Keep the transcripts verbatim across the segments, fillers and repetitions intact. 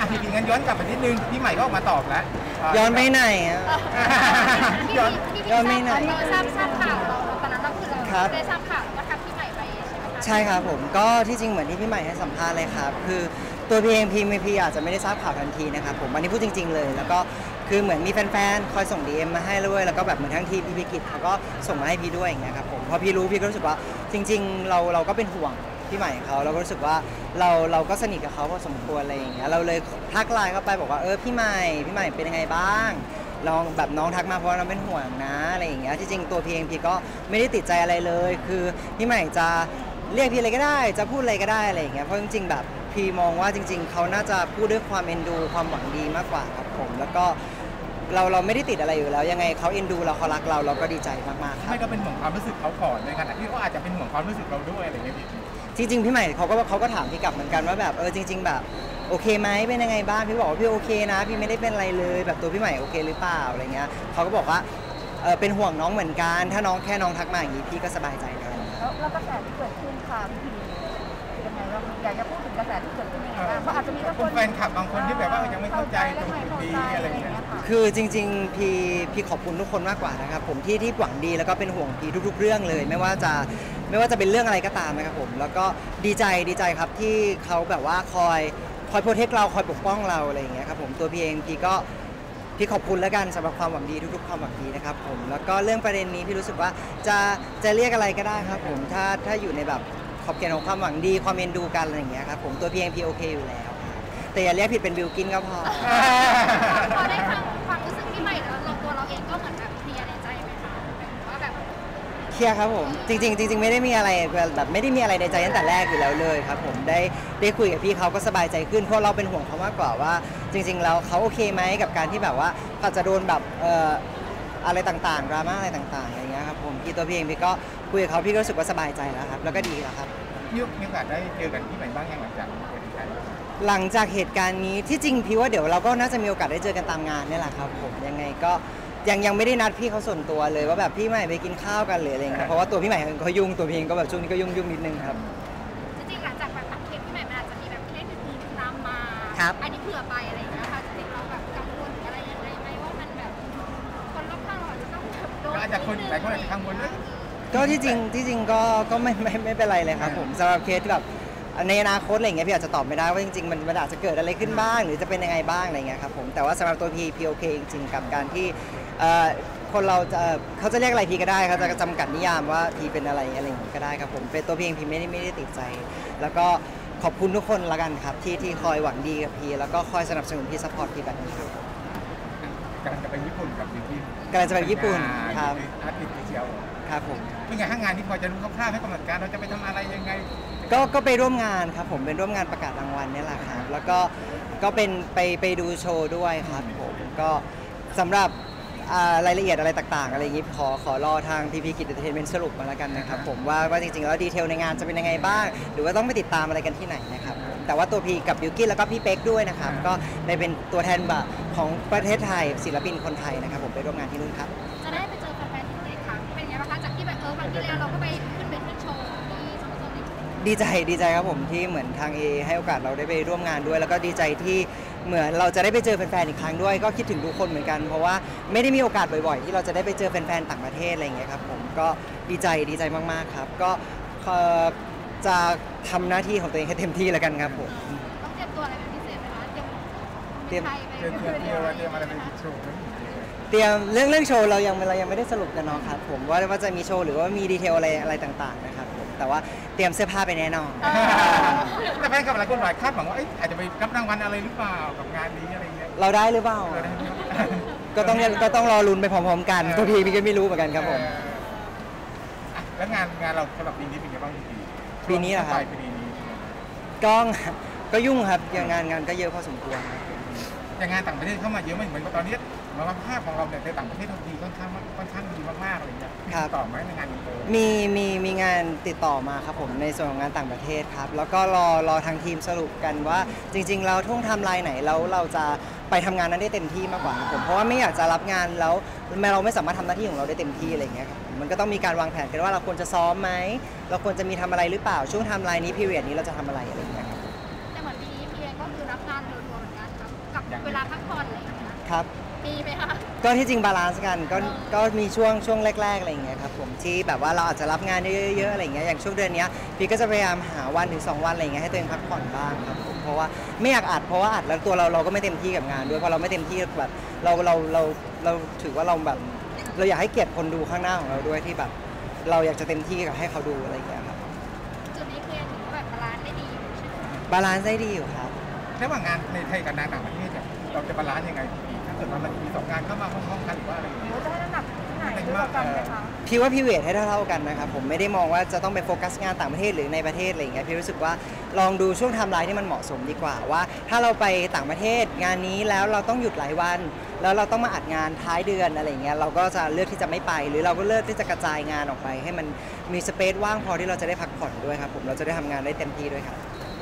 พี่พีงั้นย้อนกลับไปนิดนึงพี่ใหม่ก็ออกมาตอบแล้วย้อนไปไหนอ่ะย้อนย้อนไปไหนทราบทราบข่าวเราตอนนั้นเราคือเราได้ทราบข่าวว่าทักพี่ใหม่ไปใช่ไหมคะใช่ครับผมก็ที่จริงเหมือนที่พี่ใหม่ให้สัมภาษณ์เลยครับคือตัวพี่เองพี่ไม่พี่อาจจะไม่ได้ทราบข่าวทันทีนะครับผมอันนี้พูดจริงๆเลยแล้วก็คือเหมือนมีแฟนๆคอยส่ง ดี เอ็ม มาให้ด้วยแล้วก็แบบเหมือนทั้งทีพี่พิกิจเขาก็ส่งมาให้พี่ด้วยอย่างเงี้ยครับผมพอพี่รู้พี่ก็รู้สึกว่าจริงๆเราเราก็เป็นห่วงพี่ใหม่เขาเราก็รู้สึกว่าเราเราก็สนิทกับเขาพอสมควรอะไรอย่างเงี้ยเราเลยทักไลน์เข้าไปบอกว่าเออพี่ใหม่พี่ใหม่เป็นยังไงบ้างลองแบบน้องทักมาเพราะเราเป็นห่วงนะอะไรอย่างเงี้ยที่จริงตัวพี่เองพี่ก็ไม่ได้ติดใจอะไรเลยคือพี่ใหม่จะเรียกพี่อะไรก็ได้จะพูดอะไรก็ได้อะไรอย่างเงี้ยเพราะจริงๆแบบพี่มองว่าจริงๆเขาน่าจะพูดด้วยความเอ็นดูความหวังดีมากกว่าครับผมแล้วก็เราเราไม่ได้ติดอะไรอยู่แล้วยังไงเขาเอ็นดูเราเขารักเราเราก็ดีใจมากๆครับไม่ก็เป็นห่วงความรู้สึกเขาก่อนในขณะที่เขาอาจจะเป็นห่วงความรู้สึกเราด้วยอะไรอย่างเงี้ยจริงๆพี่ใหม่เขาก็เขาก็ถามพี่กลับเหมือนกันว่าแบบเออจริงๆแบบโอเคไหมเป็นยังไงบ้างพี่บอกว่าพี่โอเคนะพี่ไม่ได้เป็นอะไรเลยแบบตัวพี่ใหม่โอเคหรือเปล่าอะไรเงี้ยเขาก็บอกว่าเออเป็นห่วงน้องเหมือนกันถ้าน้องแค่น้องทักมาอย่างนี้พี่ก็สบายใจแล้วแล้วกระแสที่เกิดขึ้นค่ะพี่ยังไงเราอยากจะพูดถึงกระแสที่เกิดขึ้นยังไงบ้างเพราะอาจจะมีคนแฟนคลับบางคนที่แบบว่ายังไม่เข้าใจตรงนี้อะไรอย่างเงี้ยคือจริงๆพี่พี่ขอบคุณทุกคนมากกว่านะครับผมที่ที่หวังดีแล้วก็เป็นห่วงพี่ทุกๆเรื่องเลยไม่ว่าจะไม่ว่าจะเป็นเรื่องอะไรก็ตามนะครับผมแล้วก็ดีใจดีใจครับที่เขาแบบว่าคอยคอยโปรเทคเราคอยปกป้องเราอะไรอย่างเงี้ยครับผมตัวพี่เองพี่ก็พี่ขอบคุณแล้วกันสำหรับความหวังดีทุกๆความหวังดีนะครับผมแล้วก็เรื่องประเด็นนี้พี่รู้สึกว่าจะจะเรียกอะไรก็ได้ครับผมถ้าถ้าอยู่ในแบบขอบเขตของความหวังดีความเอ็นดูกันอะไรอย่างเงี้ยครับผมตัวพี่เองพี่โอเคอยู่แล้วแต่อย่าเรียกผิดเป็นบิลกินก็พอพอได้ฟังความรู้สึกพี่ใหม่แล้วเราตัวเราเองก็เหมือนแบบเคลียร์ในใจไหมคะว่าแบบเคลียร์ครับผมจริงๆจริงๆไม่ได้มีอะไรแบบไม่ได้มีอะไรในใจตั้งแต่แรกอยู่แล้วเลยครับผมได้ได้คุยกับพี่เขาก็สบายใจขึ้นเพราะเราเป็นห่วงเขามากกว่าว่าจริงๆแล้วเขาโอเคไหมกับการที่แบบว่าเขาจะโดนแบบเอ่ออะไรต่างๆดราม่าอะไรต่างๆอะไรเงี้ยครับผมพี่ตัวพี่เองพี่ก็คุยกับเขาพี่ก็รู้สึกว่าสบายใจแล้วครับแล้วก็ดีแล้วครับยุคมีโอกาสได้เจอกันที่ไหนบ้างยังหลังจากหลังจากเหตุการณ์นี้ที่จริงพี่ว่าเดี๋ยวเราก็น่าจะมีโอกาสได้เจอกันตามงานนี่แหละครับผมยังไงก็ยังยังไม่ได้นัดพี่เขาส่วนตัวเลยว่าแบบพี่ใหม่ไปกินข้าวกันหรืออะไรเงี้ยเพราะว่าตัวพี่ใหม่เขายุ่งตัวพี่เองก็แบบช่วงนี้ก็ยุ่งยุ่งนิดนึงครับจริงๆหลังจากแบบตัดเคสพี่ใหม่มันอาจจะมีแบบเคสอื่นๆตามมาครับอันนี้เผื่อไปอะไรอย่างเงี้ยค่ะจริงๆเราแบบกังวลอะไรยังไงไหมว่ามันแบบคนรอบข้างเราจะต้องแบบโดนอาจจะคนหลายคนอาจจะกังวลด้วยก็ที่จริงที่จริงก็ก็ไม่ไม่ไม่เป็นไรเลยครับผมสำหรับเคสที่แบบในอนาคตอะไรเงี้ยพี่อาจจะตอบไม่ได้ว่าจริงๆมันมันอาจจะเกิดอะไรขึ้นบ้างหรือจะเป็นยังไงบ้างอะไรเงี้ยครับผมแต่ว่าสำหรับตัวพี่พี่โอเคจริงๆกับการที่คนเราจะเขาจะเรียกอะไรพี่ก็ได้เขาจะจำกัดนิยามว่าพี่เป็นอะไรอะไรอย่างงี้ก็ได้ครับผมเป็นตัวพี่เองพี่ไม่ได้ไม่ได้ติดใจแล้วก็ขอบคุณทุกคนละกันครับที่ที่คอยหวังดีกับพี่แล้วก็คอยสนับสนุนพี่ซัพพอร์ตพี่แบบนี้ครับกำลังจะไปญี่ปุ่นกับบิวกิ้นกำลังจะไปญี่ปุ่นครับอาทิตย์เชียวครับผมเป็นไงห้างงานที่พอจะรู้คร่าวๆให้กำหนดการเราจะไปทำอะไรยังไงก็ก็ไปร่วมงานครับผมเป็นร่วมงานประกาศรางวัลนี่แหละครับแล้วก็ก็เป็นไปไปดูโชว์ด้วยครับผมก็สำหรับรายละเอียดอะไรต่างๆอะไรอย่างนี้ขอขอรอทางพีพีกิจเอนเตอร์เทนเมนต์สรุปมาแล้วกันนะครับผมว่าว่าจริงๆแล้วดีเทลในงานจะเป็นยังไงบ้างหรือว่าต้องไปติดตามอะไรกันที่ไหนนะครับแต่ว่าตัวพีกับบิวกิ้นแล้วก็พี่เป๊กด้วยนะครับก็ได้เป็นตัวแทนแบบของประเทศไทยศิลปินคนไทยนะครับผมไปร่วมงานที่นู่นครับจะได้ไปเจอแฟนๆที่ไหนคะเป็นไงบ้างคะจากที่แบบเออบางทีแล้วเราก็ไปขึ้นเป็นขึ้นโชว์ที่สมโซนดีใจดีใจครับผมที่เหมือนทางเอให้โอกาสเราได้ไปร่วมงานด้วยแล้วก็ดีใจที่เหมือนเราจะได้ไปเจอแฟนๆอีกครั้งด้วยก็คิดถึงทุกคนเหมือนกันเพราะว่าไม่ได้มีโอกาสบ่อยๆที่เราจะได้ไปเจอแฟนๆต่างประเทศอะไรอย่างเงี้ยครับผมก็ดีใจดีใจมากๆครับก็จะทำหน้าที่ของตัวเองให้เต็มที่แล้วกันครับผมต้องเตรียมตัวอะไรเป็นพิเศษไหมคะเตรียมเตรียมเตรียมเตรียมเตรียมอะไรเป็นโชว์เตรียมเรื่องเรื่องโชว์เรายังเรายังไม่ได้สรุปกันเนาะครับผมว่าว่าจะมีโชว์หรือว่ามีดีเทลอะไรอะไรต่างๆนะครับผมแต่ว่าเตรียมเสื้อผ้าไปแน่นอนแต่แฟนกับหลายคนหลายคาดหวังว่าอาจจะไปรับรางวัลอะไรหรือเปล่ากับงานนี้อะไรเงี้ยเราได้หรือเปล่าก็ต้องก็ต้องรอลุ้นไปพร้อมๆกันตัวพีพี่ก็ไม่รู้เหมือนกันครับผมแล้วงานงานเราสำหรับปีนี้เป็นยังไงบ้างพี่ปีนี้เหรอครับปีนี้ก็ก็ยุ่งครับอย่างงานงานก็เยอะพอสมควรอย่างงานต่างประเทศเข้ามาเยอะเหมือนกับตอนนี้เหมือนว่าภาพของเราในต่างประเทศดีค่อนข้างค่อนข้างดีมากๆอะไรเงี้ยต่อไหมในงานนี้มีมีมีงานติดต่อมาครับผมในส่วนของงานต่างประเทศครับแล้วก็รอรอทางทีมสรุปกันว่าจริงๆเราท่วงทำลายไหนแล้วเราจะไปทำงานนั้นได้เต็มที่มากกว่าครับผมเพราะว่าไม่อยากจะรับงานแล้วเราไม่สามารถทำหน้าที่ของเราได้เต็มที่อะไรเงี้ยครับมันก็ต้องมีการวางแผนกันว่าเราควรจะซ้อมไหมเราควรจะมีทำอะไรหรือเปล่าช่วงไทม์ไลน์นี้พีเรียดนี้เราจะทำอะไรอะไรเงี้ยครับแต่เหมือนปีนี้พีเองก็คือรับงานรัวๆเหมือนกันครับอย่างเวลาพักผ่อนอะไรอย่างเงี้ยครับมีไหมคะก็ที่จริงบาลานซ์กันก็ก็มีช่วงช่วงแรกๆอะไรอย่างเงี้ยครับผมที่แบบว่าเราอาจจะรับงานเยอะๆอะไรอย่างเงี้ยอย่างช่วงเดือนเนี้ยพี่ก็จะพยายามหาวันถึงสองวันอะไรอย่างเงี้ยให้ตัวเองพักผ่อนบ้างครับผมเพราะว่าไม่อยากอัดเพราะว่าอัดแล้วตัวเราเราก็ไม่เต็มที่กับงานด้วยพอเราไม่เต็มที่แบบเราเราเราเราถือว่าเราแบบเราอยากให้เกียรติคนดูข้างหน้าของเราด้วยที่แบบเราอยากจะเต็มที่กับให้เขาดูอะไรอย่างเงี้ยครับจุดนี้เคลียร์ถือว่าแบบบาลานซ์ได้ดีอยู่ใช่ไหมบาลานซ์ได้ดีอยู่ครับระหว่างงานในไทยกับงานต่างประเทศเนี่ยเราจะบาลานซ์ยังไงพี่ถ้าเกิดว่ามันมีสองงานเข้ามาพร้อมๆกันหรือว่าอะไรอย่างเงี้ยจะให้น้ำหนักที่ไหนด้วยกันไหมคะพี่ว่าพี่เวทให้เท่าๆกันนะครับผมไม่ได้มองว่าจะต้องไปโฟกัสงานต่างประเทศหรือในประเทศอะไรอย่างเงี้ยพี่รู้สึกว่าลองดูช่วงไทม์ไลน์ที่มันเหมาะสมดีกว่าว่าถ้าเราไปต่างประเทศงานนี้แล้วเราต้องหยุดหลายวัน แล้วเราต้องมาอัดงานท้ายเดือนอะไรอย่างเงี้ยเราก็จะเลือกที่จะไม่ไป หรือเราก็เลือกที่จะกระจายงานออกไป ให้มันมีสเปซว่างพอที่เราจะได้พักผ่อนด้วยครับผมเราจะได้ทำงานได้เต็มที่ด้วยครับ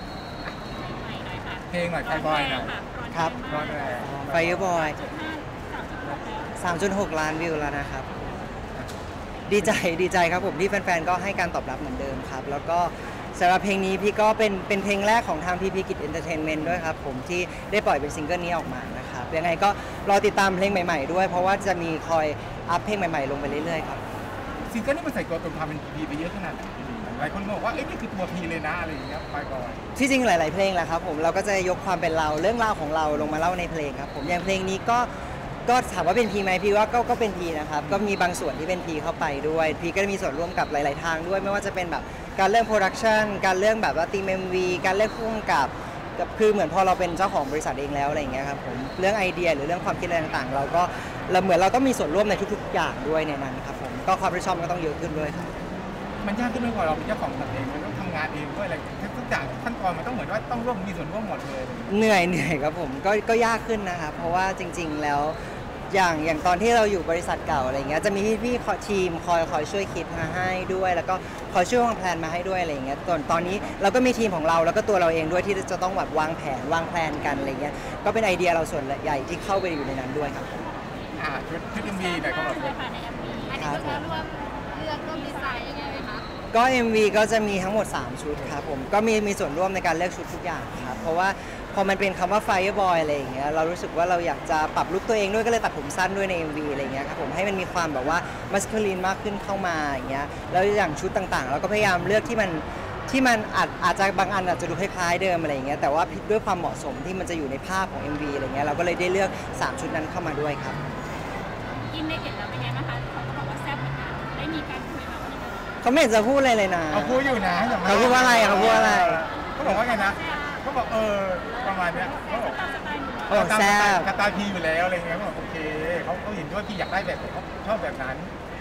เพลงหน่อยไฟบอยหน่อยครับร้อนแรง Fireboy สามจุดหกล้านวิวแล้วนะครับ ดีใจดีใจครับผมที่แฟนๆ ก็ให้การตอบรับเหมือนเดิมครับ แล้วก็สำหรับเพลงนี้พี่ก็เป็นเป็นเพลงแรกของทางพีพีกิจเอนเตอร์เทนเมนต์ด้วยครับผมที่ได้ปล่อยเป็นซิงเกิลนี้ออกมานะครับยังไงก็รอติดตามเพลงใหม่ๆด้วย เพราะว่าจะมีคอยอัพเพลงใหม่ๆ ลงไปเรื่อยๆครับซิงเกิลนี่มันใส่ตัวตนความเป็นพีไปเยอะขนาดไหนพี่หลายคนบอกว่าเอ้ยนี่คือตัวพีเลยนะอะไรอย่างเงี้ยไฟบอยที่จริงหลาย ๆ เพลงแหละครับผมเราก็จะยกความเป็นเราเรื่องราวของเราลงมาเล่าในเพลงครับผมอย่างเพลงนี้ก็ก็ถามว่าเป็นพีไหมพี่ว่าก็ก็เป็นพีนะครับก็มีบางส่วนที่เป็นพีเข้าไปด้วยพีก็มีส่วนร่วมกับหลาย ๆ ทางด้วยไม่ว่าจะเป็นแบบการเรื่องโปรดักชันการเรื่องแบบว่าตีมเอ็มวีการเรื่องพุ่งกับกับคือเหมือนพอเราเป็นเจ้าของบริษัทเองแล้วอะไรอย่างเงี้ยครับผมเรื่องไอเดียหรือเรื่องความคิดอะไรต่าง ๆ เราก็เราเหมือนเราต้องมีส่วนร่วมในทุก ๆ อย่างด้วยในนั้นครับผมก็ความรับผิดชอบก็ต้องเยอะขึ้นด้วยครับมันยากขึ้นไหมพอเราเป็นเจ้าของบริษัทเองมันต้องทำงานเองด้วยอะไรทุกอย่างขั้นตอนมันต้องเหมือนว่าต้องร่วมมีส่วนร่วมหมดเลยเหนื่อยเหนื่อยครับผมก็ก็ยากขึ้นนะครับเพราะว่าจริง ๆ แล้วอย่างอย่างตอนที่เราอยู่บริษัทเก่าอะไรเงี้ยจะมีพี่ๆทีมคอยคอยช่วยคิดมาให้ด้วย แล้วก็คอยช่วยวางแผนมาให้ด้วยอะไรเงี้ยตอนตอนนี้เราก็มีทีมของเราแล้วก็ตัวเราเองด้วยที่จะต้องแบบวางแผนวางแผนกันอะไรเงี้ยก็เป็นไอเดียเราส่วนใหญ่ที่เข้าไปอยู่ในนั้นด้วยครับอ่าชุดชุดเอ็มวีหน่อยเขาบอกเลยค่ะในแอปนี้อันนี้ก็คือร่วมเลือกร่วมดีไซน์ยังไงไหมคะก็ เอ็ม วี ก็จะมีทั้งหมดสามชุดครับผมก็มีมีส่วนร่วมในการเลือกชุดทุกอย่างครับเพราะว่าพอมันเป็นคำว่า Fireboy อะไรอย่างเงี้ยเรารู้สึกว่าเราอยากจะปรับลุคตัวเองด้วยก็เลยตัดผมสั้นด้วยใน เอ็ม วี อะไรอย่างเงี้ยครับผมให้มันมีความแบบว่ามัสคูลีนมากขึ้นเข้ามาอย่างเงี้ยแล้วอย่างชุดต่างๆ เราก็พยายามเลือกที่มันที่มันอาจอาจจะบางอันอาจจะดูคล้ายๆเดิมอะไรอย่างเงี้ยแต่ว่าด้วยความเหมาะสมที่มันจะอยู่ในภาพของ เอ็ม วี อะไรเงี้ยเราก็เลยได้เลือกสามชุดนั้นเข้ามาด้วยครับกินได้เห็นแล้วเป็นไงบ้างคะเขาก็บอกว่าแซ่บเหมือนกันได้มีการคุยมาว่ายังไงเขาไม่เห็นจะพูดเลยเลยนะเขาพูดอยู่นะอย่มเขาพูดว่าอะไรเขาพูดว่าอะไรเขาบอกว่าไงนะเขาบอกเออประมาณเนี้ยเขาบอกตามสไตล์หนูเขาบอกแซ่บกระตายพีอยู่แล้วอะไรเงี้ยเขาบอกโอเคเขาเขาเห็นด้วยพี่อยากได้แบบเขาชอบแบบนั้น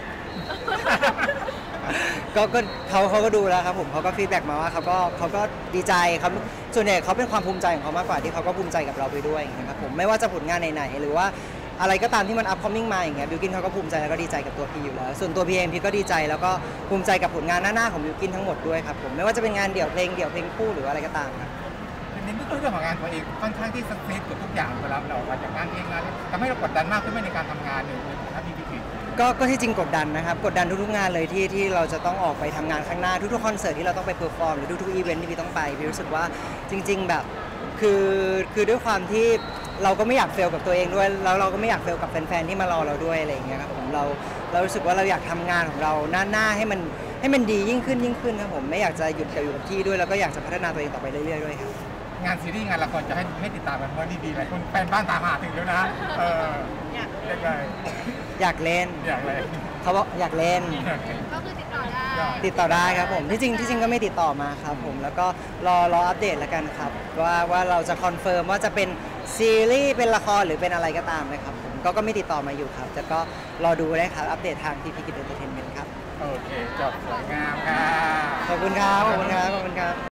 ก็ก็เขาเขาก็ดูแล้วครับผมเขาก็ฟีดแบ็กมาว่าเขาก็เขาก็ดีใจเขาส่วนใหญ่เขาเป็นความภูมิใจของเขามากกว่าที่เขาก็ภูมิใจกับเราไปด้วยอย่างเงี้ยครับผมไม่ว่าจะผลงานไหนๆหรือว่าอะไรก็ตามที่มันอัพคอมมิ่งมาอย่างเงี้ยบิวกินเขาก็ภูมิใจแล้วก็ดีใจกับตัวพี่อยู่แล้วส่วนตัวพี่เองพี่ก็ดีใจแล้วก็ภูมิใจกับผลงานหน้าๆของบิวกินทั้งหมดด้วยครับผมไม่ว่าจะเป็นงานเดี่ยวเพลงเดี่ยวเพลงคู่หรืออะไรก็ตามครับทีนี้เรื่องของงานตัวเองค่อนข้างที่สักเซสกับทุกอย่างเวลาเราออกมาจากงานเองงานนี้ทำให้เรากดดันมากขึ้นไหมในการทำงานเนี่ยนะพี่พี่พี่ก็ก็ที่จริงกดดันนะครับกดดันทุกๆงานเลยที่ที่เราจะต้องออกไปทำงานข้างหน้าทุกๆคอนเสิร์ตที่เราต้องไปเพอร์ฟอร์มหรือทุกๆอีเวนท์ที่พี่ต้องไปพี่รู้สึกว่าจริง ๆแบบคือคือด้วยความที่เราก็ไม่อยากเฟลกับตัวเองด้วยแล้วเราก็ไม่อยากเฟลกับแฟนๆที่มารอเราด้วยอะไรอย่างเงี้ยครับผมเราเรารู้สึกว่าเราอยากทำงานของเราหน้าหน้าให้มันให้มันดียิ่งขึ้นยิ่งขึ้นครับผมไม่อยากจะหยุดกับอยู่กับที่ด้วยแล้วก็อยากจะพัฒนาตัวเองต่อไปเรื่อยๆด้วยครับงานซีรีส์งานละครจะให้ให้ติดตามกันเมื่อดีๆหลายคนแฟนบ้านตามหาถึงแล้วนะเอออยากไงอยากเล่นอยากเลยเขาบอกอยากเล่นก็คือติดต่อได้ติดต่อได้ครับผมที่จริงที่จริงก็ไม่ติดต่อมาครับผมแล้วก็รอรออัปเดตแล้วกันครับว่าว่าเราจะคอนเฟิร์มว่าจะเป็นซีรีส์เป็นละครหรือเป็นอะไรก็ตามนะครับผมก็ก็ไม่ติดต่อมาอยู่ครับแต่ก็รอดูได้ครับอัปเดตทางพีพีกิจเอนเตอร์เทนเมนต์ครับโอเคจบสวยงามค่ะขอบคุณครับขอบคุณครับขอบคุณครับ